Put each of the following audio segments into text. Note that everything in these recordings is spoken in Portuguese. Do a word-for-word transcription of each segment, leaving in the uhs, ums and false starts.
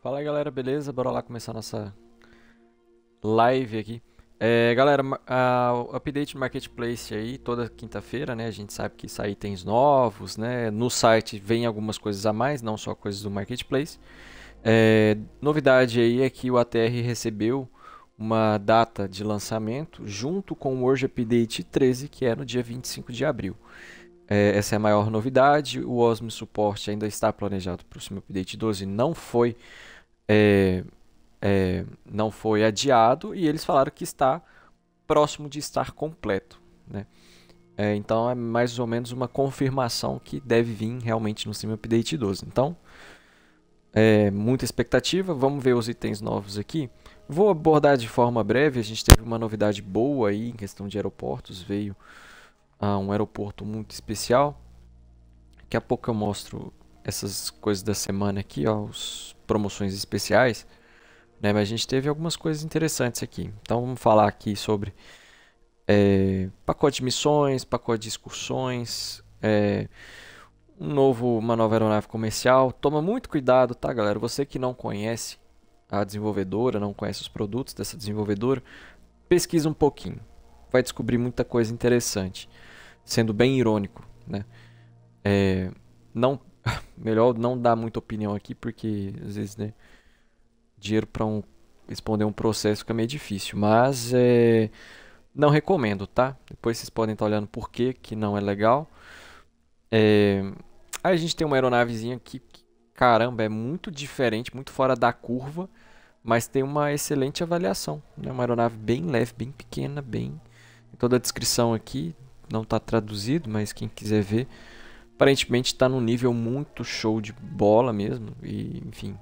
Fala aí, galera, beleza? Bora lá começar nossa live aqui. É, galera, ma- a- o update do Marketplace aí, toda quinta-feira, né? A gente sabe que sai itens novos, né? No site vem algumas coisas a mais, não só coisas do Marketplace. É, novidade aí é que o A T R recebeu uma data de lançamento junto com o Urge Update treze, que é no dia vinte e cinco de abril. É, essa é a maior novidade. O Osmo Support ainda está planejado para o próximo Update doze, não foi é, é, não foi adiado e eles falaram que está próximo de estar completo, né? É, então é mais ou menos uma confirmação que deve vir realmente no Steam Update doze. Então, é muita expectativa. Vamos ver os itens novos aqui. Vou abordar de forma breve. A gente teve uma novidade boa aí em questão de aeroportos. Veio a um aeroporto muito especial. Daqui a pouco eu mostro essas coisas da semana aqui, ó, as promoções especiais. Né? Mas a gente teve algumas coisas interessantes aqui. Então vamos falar aqui sobre é, pacote de missões, pacote de excursões, é, um novo, uma nova aeronave comercial. Toma muito cuidado, tá, galera? Você que não conhece a desenvolvedora, não conhece os produtos dessa desenvolvedora, pesquisa um pouquinho. Vai descobrir muita coisa interessante, sendo bem irônico, né? É, não, melhor não dar muita opinião aqui, porque às vezes, né, dinheiro para um, responder um processo fica meio difícil, mas é, não recomendo, tá? Depois vocês podem estar olhando por que que não é legal. É, aí a gente tem uma aeronavezinha que, que, caramba, é muito diferente, muito fora da curva, mas tem uma excelente avaliação, né? Uma aeronave bem leve, bem pequena, bem... Toda a descrição aqui não está traduzido, mas quem quiser ver, aparentemente está num nível muito show de bola mesmo, e enfim.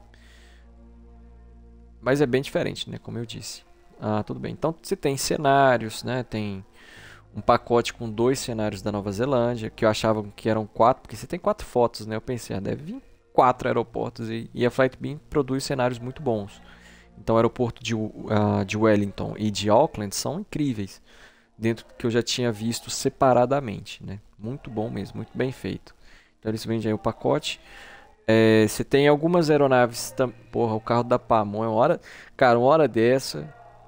Mas é bem diferente, né? Como eu disse. Ah, tudo bem. Então você tem cenários, né? Tem um pacote com dois cenários da Nova Zelândia, que eu achava que eram quatro, porque você tem quatro fotos, né? Eu pensei, ah, deve vir quatro aeroportos e, e a Flightbeam produz cenários muito bons. Então o aeroporto de, uh, de Wellington e de Auckland são incríveis, dentro do que eu já tinha visto separadamente, né? Muito bom mesmo, muito bem feito. Então eles vendem aí o pacote. É, você tem algumas aeronaves, tam... porra, o carro da Pamonha, uma hora, cara, uma hora dessa,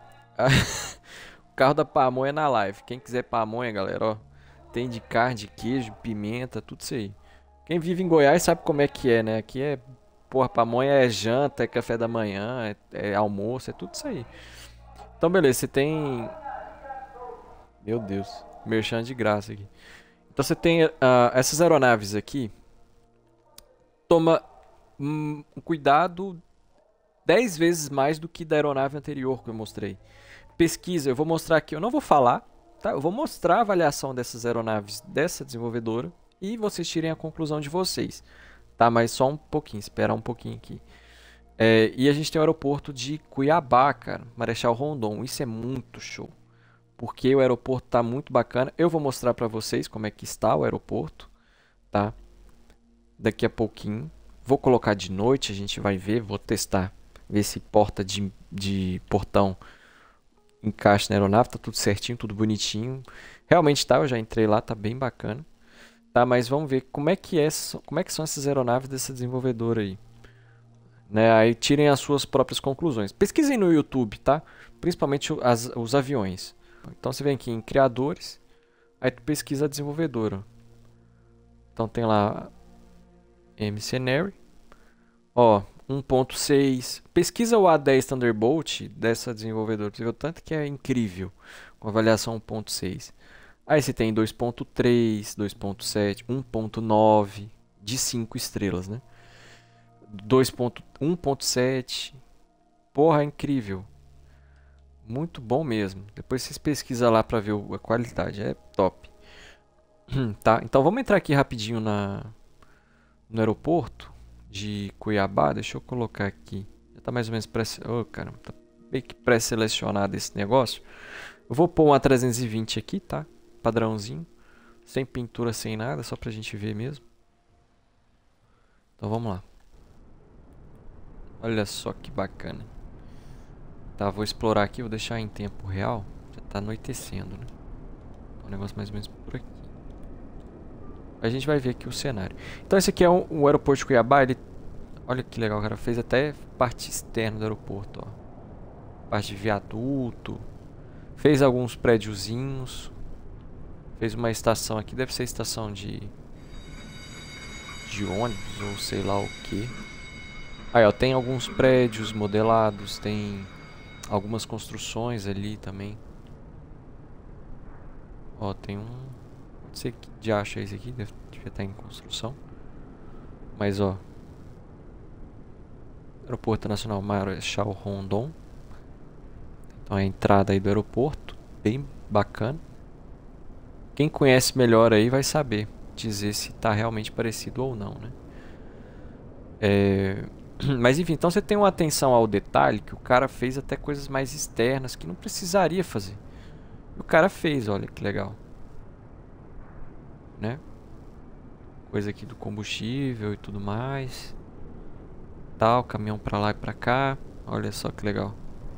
o carro da pamonha na live. Quem quiser pamonha, galera, ó, tem de carne, de queijo, pimenta, tudo isso aí. Quem vive em Goiás sabe como é que é, né? Aqui é, porra, pamonha é janta, é café da manhã, é, é almoço, é tudo isso aí. Então, beleza, você tem... Meu Deus, merchan de graça aqui. Então você tem uh, essas aeronaves aqui. Toma um cuidado dez vezes mais do que da aeronave anterior que eu mostrei. Pesquisa, eu vou mostrar aqui, eu não vou falar, tá? Eu vou mostrar a avaliação dessas aeronaves dessa desenvolvedora e vocês tirem a conclusão de vocês, tá? Mas só um pouquinho, esperar um pouquinho aqui. É, e a gente tem o aeroporto de Cuiabá, cara, Marechal Rondon. Isso é muito show, porque o aeroporto tá muito bacana. Eu vou mostrar para vocês como é que está o aeroporto, tá? Daqui a pouquinho. Vou colocar de noite, a gente vai ver, vou testar, ver se porta de, de portão encaixa na aeronave, tá tudo certinho, tudo bonitinho. Realmente tá, eu já entrei lá, tá bem bacana. Tá, mas vamos ver como é que é, como é que são essas aeronaves dessa desenvolvedora aí. Né, aí tirem as suas próprias conclusões. Pesquisem no YouTube, tá? Principalmente as, os aviões. Então você vem aqui em criadores, aí tu pesquisa a desenvolvedora. Então tem lá M-Scenery, ó, um ponto seis. Pesquisa o A dez Thunderbolt dessa desenvolvedora, você vê o tanto que é incrível, com avaliação um ponto seis. Aí você tem dois ponto três, dois ponto sete, um ponto nove de cinco estrelas, né? um ponto sete. Porra, é incrível. Muito bom mesmo. Depois vocês pesquisam lá pra ver a qualidade, é top. Tá, então vamos entrar aqui rapidinho na no aeroporto de Cuiabá. Deixa eu colocar aqui. Já tá mais ou menos pré... Oh, caramba, tá bem que pré-selecionado esse negócio. Eu vou pôr uma trezentos e vinte aqui, tá? Padrãozinho. Sem pintura, sem nada, só pra gente ver mesmo. Então vamos lá. Olha só que bacana. Tá, vou explorar aqui, vou deixar em tempo real. Já tá anoitecendo, né? É um negócio mais ou menos por aqui. A gente vai ver aqui o cenário. Então esse aqui é o, o aeroporto de Cuiabá. Ele Olha que legal, o cara fez até parte externa do aeroporto, ó. Parte de viaduto. Fez alguns prédiozinhos. Fez uma estação aqui, deve ser estação de... de ônibus ou sei lá o que. Aí, ó, tem alguns prédios modelados, tem algumas construções ali também. Ó, tem um... não sei que de acha esse aqui, deve, devia estar em construção. Mas, ó... Aeroporto Nacional Marechal Rondon. Então é a entrada aí do aeroporto. Bem bacana. Quem conhece melhor aí vai saber dizer se está realmente parecido ou não, né? É... Mas enfim, então você tem uma atenção ao detalhe que o cara fez até coisas mais externas que não precisaria fazer. O cara fez, olha que legal. Né? Coisa aqui do combustível e tudo mais. Tal, caminhão pra lá e pra cá. Olha só que legal.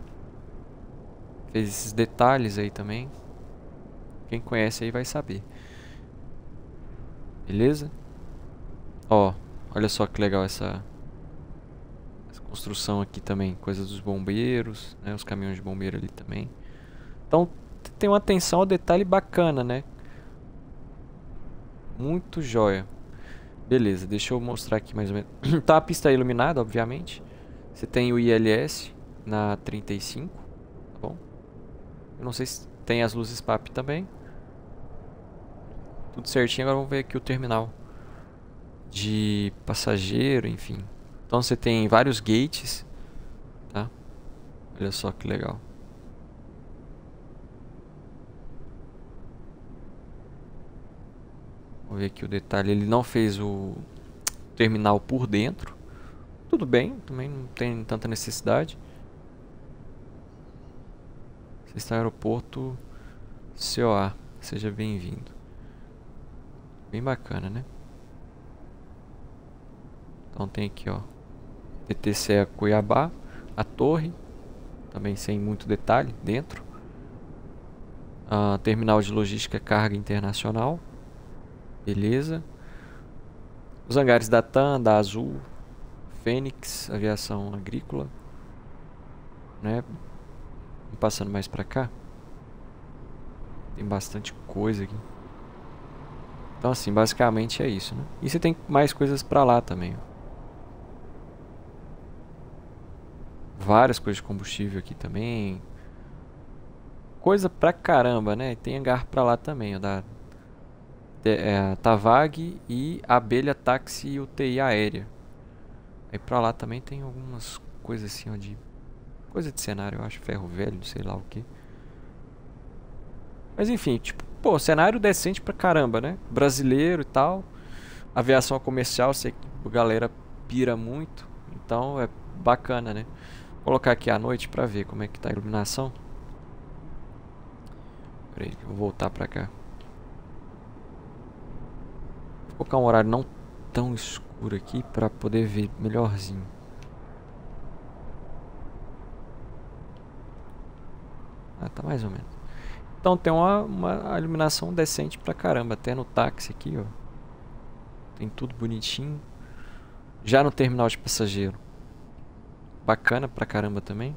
Fez esses detalhes aí também. Quem conhece aí vai saber. Beleza? Ó, olha só que legal essa, essa construção aqui também. Coisa dos bombeiros, né? Os caminhões de bombeiro ali também. Então tem uma atenção ao detalhe bacana, né? Muito joia. Beleza, deixa eu mostrar aqui mais ou menos. Tá a pista iluminada, obviamente. Você tem o I L S na trinta e cinco, tá bom? Eu não sei se tem as luzes P A P também. Tudo certinho. Agora vamos ver aqui o terminal de passageiro, enfim. Então você tem vários gates, tá? Olha só que legal. Vou ver aqui o detalhe. Ele não fez o terminal por dentro. Tudo bem, também não tem tanta necessidade. Você está no aeroporto C O A. Seja bem-vindo. Bem bacana, né? Então tem aqui, ó, T T C E Cuiabá, a torre, também sem muito detalhe dentro. Ah, terminal de logística carga internacional. Beleza. Os hangares da TAM, da Azul, Fênix, aviação agrícola, né? Passando mais pra cá. Tem bastante coisa aqui. Então assim, basicamente é isso, né? E você tem mais coisas pra lá também, ó. Várias coisas de combustível aqui também. Coisa pra caramba, né? Tem hangar pra lá também, ó, da é, Tavag e Abelha Táxi e U T I Aérea. Aí pra lá também tem algumas coisas assim, ó, de coisa de cenário, eu acho, ferro velho, sei lá o que. Mas enfim, tipo, pô, cenário decente pra caramba, né? Brasileiro e tal. Aviação comercial, sei que a galera pira muito. Então é bacana, né? Vou colocar aqui à noite pra ver como é que tá a iluminação. Peraí, vou voltar pra cá. Vou colocar um horário não tão escuro aqui pra poder ver melhorzinho. Ah, tá mais ou menos. Então tem uma, uma iluminação decente pra caramba. Até no táxi aqui, ó. Tem tudo bonitinho. Já no terminal de passageiro. Bacana pra caramba também.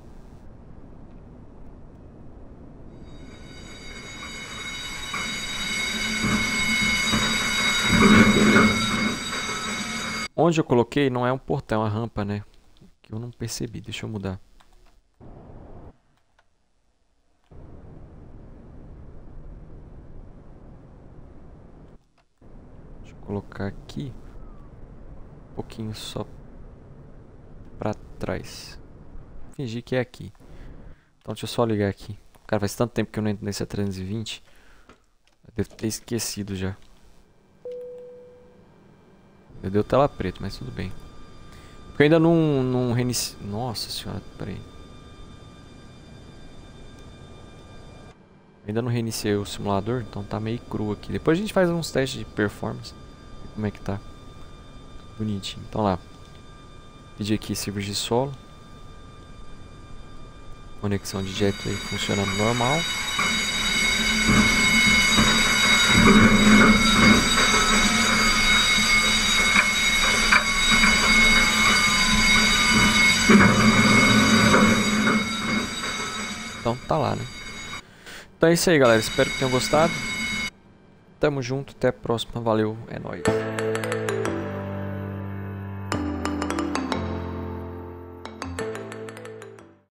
Onde eu coloquei não é um portão, é uma rampa, né? Que eu não percebi. Deixa eu mudar. Deixa eu colocar aqui. Um pouquinho só pra trás. Fingir que é aqui. Então deixa eu só ligar aqui. Cara, faz tanto tempo que eu não entro nesse A trezentos e vinte. Eu devo ter esquecido já. Eu dei tela preta, mas tudo bem. Porque eu ainda não, não reiniciei. Nossa senhora, peraí. Ainda não reiniciei o simulador, então tá meio cru aqui. Depois a gente faz uns testes de performance. Como é que tá. Bonitinho. Então lá. Pedir aqui server de solo. Conexão de Jetway funcionando normal. Então tá lá, né? Então é isso aí, galera. Espero que tenham gostado. Tamo junto, até a próxima. Valeu, é nóis.